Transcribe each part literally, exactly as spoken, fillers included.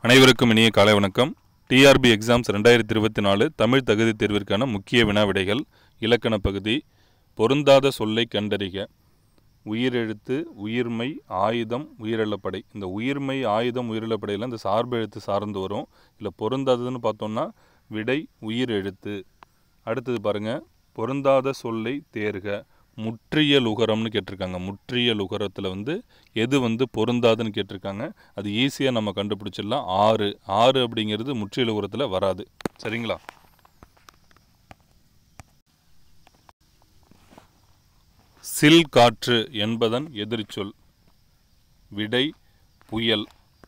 அனைவருக்கும் இனிய காலை வணக்கம். டிஆர்பி எக்ஸாம்ஸ் ரெண்டாயிரத்தி இருபத்தி நாலு தமிழ் தகுதி தேர்விற்கான முக்கிய வினா விடைகள். இலக்கண பகுதி. பொருந்தாத சொல்லை கண்டறிக. உயிரெழுத்து, உயிர்மை, ஆயுதம், உயிரிழப்படை. இந்த உயிர்மை, ஆயுதம், உயிரிழப்படையில் இந்த சார்பு எழுத்து சார்ந்து வரும். இல்லை பொருந்தாததுன்னு பார்த்தோம்னா விடை உயிரெழுத்து. அடுத்தது பாருங்கள், பொருந்தாத சொல்லை தேர்க. முற்றியல் உகரம்னு கேட்டிருக்காங்க. முற்றியல் உகரத்தில் வந்து எது வந்து பொருந்தாதுன்னு கேட்டிருக்காங்க. அது ஈஸியாக நம்ம கண்டுபிடிச்சிடலாம். ஆறு ஆறு அப்படிங்கிறது முற்றியல் உகரத்தில் வராது. சரிங்களா? சில் காற்று என்பதன் எதிர்ச்சொல். விடை புயல்.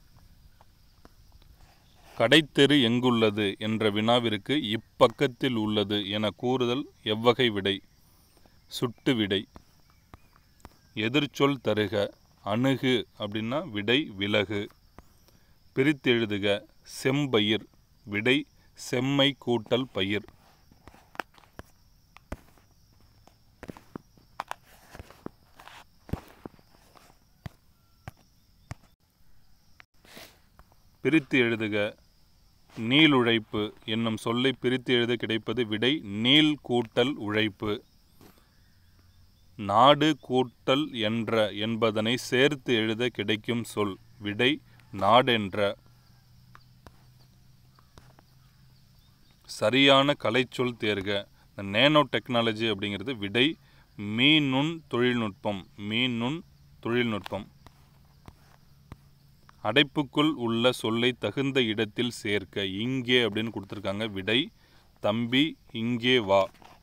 கடைத்தெரு எங்குள்ளது என்ற வினாவிற்கு இப்பக்கத்தில் உள்ளது என கூறுதல் எவ்வகை விடை? சுட்டு விடை. எதிர்ச்சொல் தருக. அணுகு அப்படின்னா விடை விலகு. பிரித்தெழுதுக. செம்பயிர். விடை செம்மை கூட்டல் பயிர். பிரித்து எழுதுக. நீளுழைப்பு என்னும் சொல்லை பிரித்து எழுத கிடைப்பது விடை நீள் கூட்டல் உழைப்பு. நாடு கூட்டல் என்ற என்பதனை சேர்த்து எழுத கிடைக்கும் சொல். விடை நாடென்ற. சரியான கலைச்சொல் தேர்க. இந்த நேனோ டெக்னாலஜி அப்படிங்கிறது விடை மீநுண் தொழில்நுட்பம். மீநுண் தொழில்நுட்பம். அடைப்புக்குள் உள்ள சொல்லை தகுந்த இடத்தில் சேர்க்க. இங்கே அப்படின்னு கொடுத்துருக்காங்க. விடை தம்பி இங்கே வா.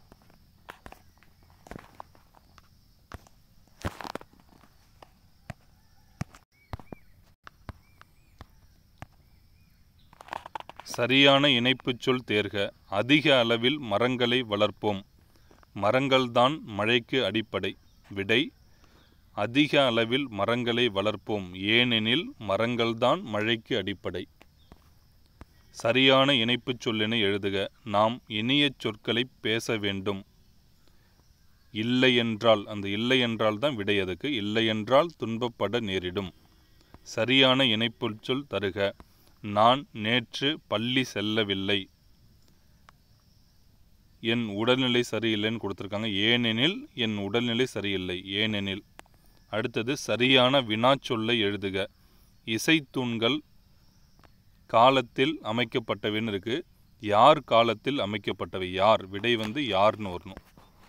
சரியான இணைப்புச் சொல் தேர்க. அதிக அளவில் மரங்களை வளர்ப்போம். மரங்கள்தான் மழைக்கு அடிப்படை. விடை அதிக அளவில் மரங்களை வளர்ப்போம், ஏனெனில் மரங்கள்தான் மழைக்கு அடிப்படை. சரியான இணைப்புச் சொல்லினை எழுதுக. நாம் இனிய சொற்களை பேச வேண்டும். இல்லை என்றால், அந்த இல்லை என்றால் தான் விடை. அதுக்கு இல்லை என்றால் துன்பப்பட நேரிடும். சரியான இணைப்புச் சொல் தருக. நான் நேற்று பள்ளி செல்லவில்லை. என் உடல்நிலை சரியில்லைன்னு கொடுத்துருக்காங்க. ஏனெனில் என் உடல்நிலை சரியில்லை. ஏனெனில். அடுத்தது சரியான வினாச்சொல்லை எழுதுக. இசைத்தூண்கள் காலத்தில் அமைக்கப்பட்டவைன்னு இருக்கு. யார் காலத்தில் அமைக்கப்பட்டவை? யார். விடை வந்து யார்னு வரணும்.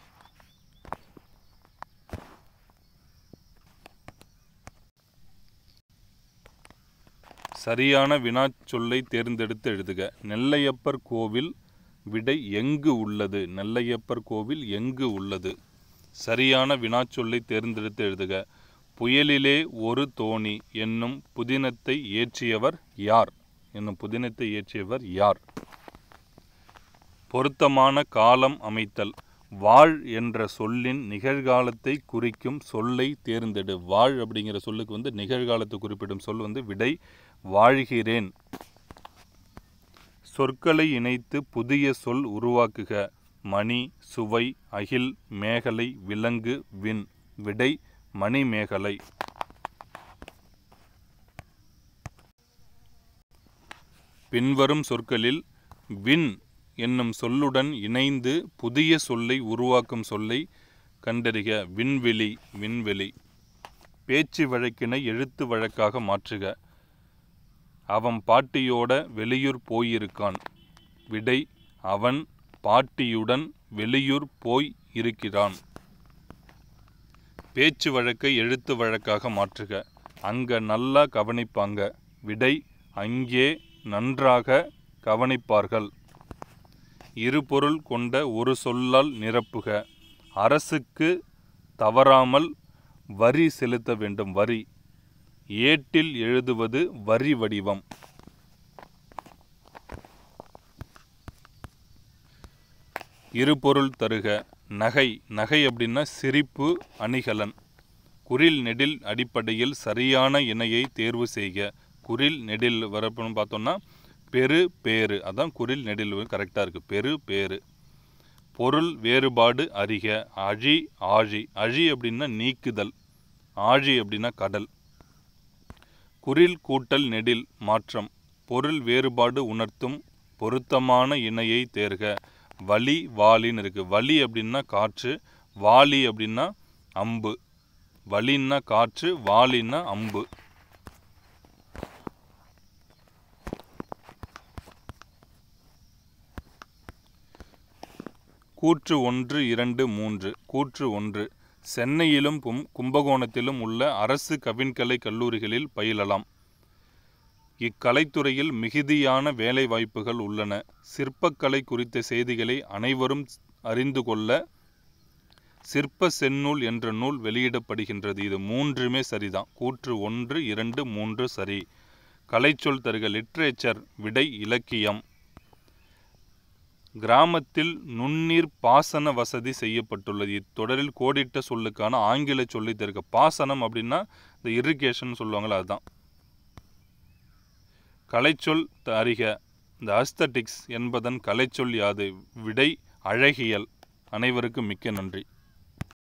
சரியான வினாச்சொல்லை தேர்ந்தெடுத்து எழுதுக. நெல்லையப்பர் கோவில். விடை எங்கு உள்ளது. நெல்லையப்பர் கோவில் எங்கு உள்ளது. சரியான வினாச்சொல்லை தேர்ந்தெடுத்து எழுதுக. புயலிலே ஒரு தோணி என்னும் புதினத்தை இயற்றியவர் யார்? என்னும் புதினத்தை இயற்றியவர் யார்? பொருத்தமான காலம் அமைத்தல். வாழ் என்ற சொல்லின் நிகழ்காலத்தை குறிக்கும் சொல்லை தேர்ந்தெடு. வாழ் அப்படிங்கிற சொல்லுக்கு வந்து நிகழ்காலத்தை குறிப்பிடும் சொல் வந்து விடை வாழ்கிறேன். சொற்களை இணைத்து புதிய சொல் உருவாக்குக. மணி, சுவை, அகில், மேகலை, விலங்கு, விண். விடை மணிமேகலை. பின்வரும் சொற்களில் விண் என்னும் சொல்லுடன் இணைந்து புதிய சொல்லை உருவாக்கும் சொல்லை கண்டறிக. விண்வெளி. விண்வெளி. பேச்சு வழக்கினை எழுத்து வழக்காக மாற்றுக. அவன் பாட்டியோட வெளியூர் போயிருக்கான். விடை அவன் பாட்டியுடன் வெளியூர் போய் இருக்கிறான். பேச்சு வழக்கை எழுத்து வழக்காக மாற்றுக. அங்க நல்லா கவனிப்பாங்க. விடை அங்கே நன்றாக கவனிப்பார்கள். இருபொருள் கொண்ட ஒரு சொல்லால் நிரப்புக. அரசுக்கு தவறாமல் வரி செலுத்த வேண்டும். வரி. ஏட்டில் எழுதுவது வரி வடிவம். இருபொருள் தருக. நகை. நகை அப்படின்னா சிரிப்பு, அணிகலன். குறில் நெடில் அடிப்படையில் சரியான இணையை தேர்வு செய்க. குறில் நெடில் வரப்புன்னு பார்த்தோம்னா பெரு பேரு. அதான் குறில் நெடில் கரெக்டாக இருக்குது. பெரு பேரு. பொருள் வேறுபாடு அறிக. அழி ஆழி. அழி அப்படின்னா நீக்குதல். ஆழி அப்படின்னா கடல். குறில் கூட்டல் நெடில் மாற்றம். பொருள் வேறுபாடு உணர்த்தும் பொருத்தமான இணையை தேர்க. வலி வாலின்னு இருக்குது. வலி அப்படின்னா காற்று, வாலி அப்படின்னா அம்பு. வலின்னா காற்று, வாலின்னா அம்பு. கூற்று ஒன்று இரண்டு மூன்று. கூற்று ஒன்று, சென்னையிலும் கும் கும்பகோணத்திலும் உள்ள அரசு கவின்கலை கல்லூரிகளில் பயிலலாம். இக்கலைத்துறையில் மிகுதியான வேலைவாய்ப்புகள் உள்ளன. சிற்பக்கலை குறித்த செய்திகளை அனைவரும் அறிந்து கொள்ள சிற்ப செந்நூல் என்ற நூல் வெளியிடப்படுகின்றது. இது மூன்றுமே சரிதான். கூற்று ஒன்று இரண்டு மூன்று சரி. கலைச்சொல் தருக. லிட்ரேச்சர். விடை இலக்கியம். கிராமத்தில் நுண்ணீர் பாசன வசதி செய்யப்பட்டுள்ளது. இத்தொடரில் கோடிட்ட சொல்லுக்கான ஆங்கில சொல்லி தருக. பாசனம் அப்படின்னா இந்த இரிகேஷன் சொல்லுவாங்களா, அதுதான். கலைச்சொல் அறிக. இந்த அஸ்தட்டிக்ஸ் என்பதன் கலைச்சொல் யாது? விடை அழகியல். அனைவருக்கும் மிக்க நன்றி.